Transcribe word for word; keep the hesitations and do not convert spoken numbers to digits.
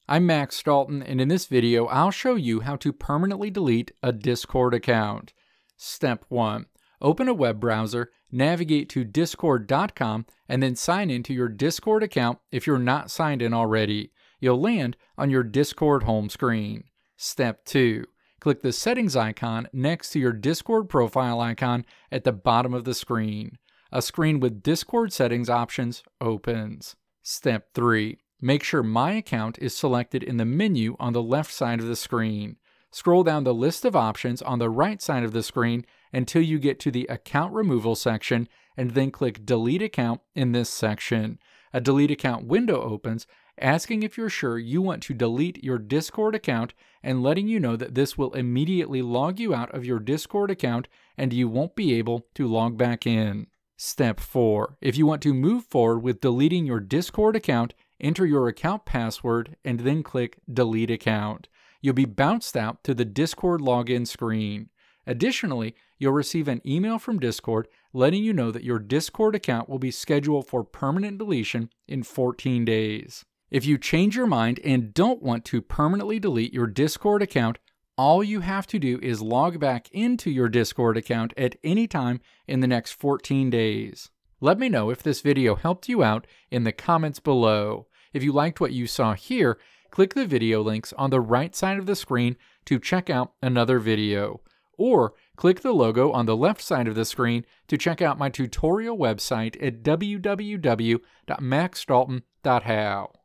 I'm Max Dalton, and in this video, I'll show you how to permanently delete a Discord account. Step one. Open a web browser, navigate to discord dot com, and then sign into your Discord account if you're not signed in already. You'll land on your Discord home screen. Step two. Click the settings icon next to your Discord profile icon at the bottom of the screen. A screen with Discord settings options opens. Step three. Make sure My Account is selected in the menu on the left side of the screen. Scroll down the list of options on the right side of the screen until you get to the Account Removal section, and then click Delete Account in this section. A Delete Account window opens, asking if you're sure you want to delete your Discord account and letting you know that this will immediately log you out of your Discord account and you won't be able to log back in. Step four. If you want to move forward with deleting your Discord account, enter your account password and then click Delete Account. You'll be bounced out to the Discord login screen. Additionally, you'll receive an email from Discord letting you know that your Discord account will be scheduled for permanent deletion in fourteen days. If you change your mind and don't want to permanently delete your Discord account, all you have to do is log back into your Discord account at any time in the next fourteen days. Let me know if this video helped you out in the comments below. If you liked what you saw here, click the video links on the right side of the screen to check out another video. Or click the logo on the left side of the screen to check out my tutorial website at w w w dot max dalton dot how.